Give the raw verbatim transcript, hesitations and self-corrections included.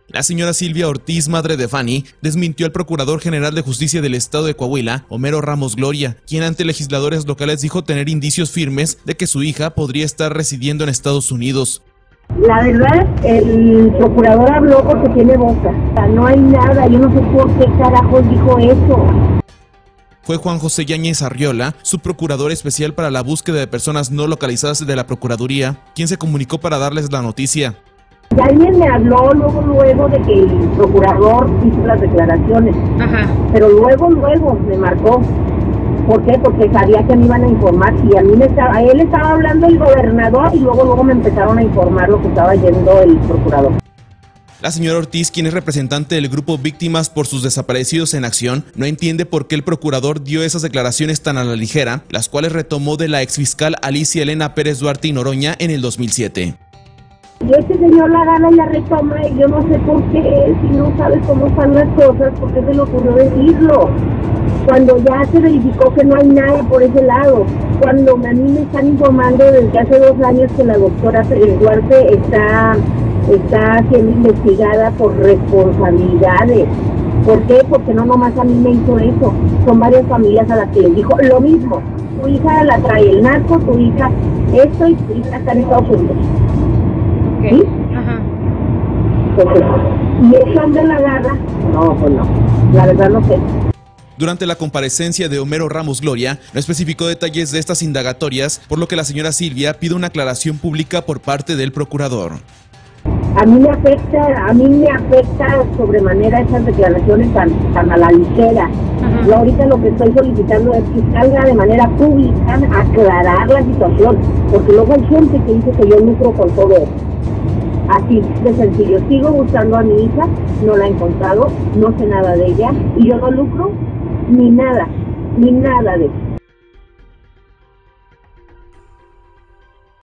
La señora Silvia Ortiz, madre de Fanny, desmintió al Procurador General de Justicia del Estado de Coahuila, Homero Ramos Gloria, quien ante legisladores locales dijo tener indicios firmes de que su hija podría estar residiendo en Estados Unidos. La verdad, el procurador habló porque tiene boca. No hay nada, yo no sé por qué carajos dijo eso. Fue Juan José Yáñez Arriola, subprocurador especial para la búsqueda de personas no localizadas de la Procuraduría, quien se comunicó para darles la noticia. Y alguien me habló luego, luego de que el procurador hizo las declaraciones. Ajá. Pero luego, luego me marcó. ¿Por qué? Porque sabía que me iban a informar. Y a mí me estaba, a él estaba hablando el gobernador y luego, luego me empezaron a informar lo que estaba yendo el procurador. La señora Ortiz, quien es representante del grupo Víctimas por sus Desaparecidos en Acción, no entiende por qué el procurador dio esas declaraciones tan a la ligera, las cuales retomó de la exfiscal Alicia Elena Pérez Duarte y Noroña en el dos mil siete. Y este señor la gana y la retoma y yo no sé por qué, si no sabe cómo están las cosas, por qué se le ocurrió decirlo. Cuando ya se verificó que no hay nada por ese lado, cuando a mí me están informando desde hace dos años que la doctora Pérez Duarte está, está siendo investigada por responsabilidades. ¿Por qué? Porque no nomás a mí me hizo eso, son varias familias a las que les dijo lo mismo. Tu hija la trae el narco, tu hija esto y tu hija está en Estados Unidos. Okay. ¿Sí? Ajá. Entonces, ¿y eso dónde la agarra? No, pues no, la verdad no sé. Durante la comparecencia de Homero Ramos Gloria, no especificó detalles de estas indagatorias, por lo que la señora Silvia pide una aclaración pública por parte del procurador. A mí me afecta, a mí me afecta sobremanera esas declaraciones tan, tan a la ligera. Ajá. Yo ahorita lo que estoy solicitando es que salga de manera pública a aclarar la situación, porque luego hay gente que dice que yo lucro con todo eso. Así de sencillo, sigo buscando a mi hija, no la he encontrado, no sé nada de ella, y yo no lucro ni nada, ni nada de eso.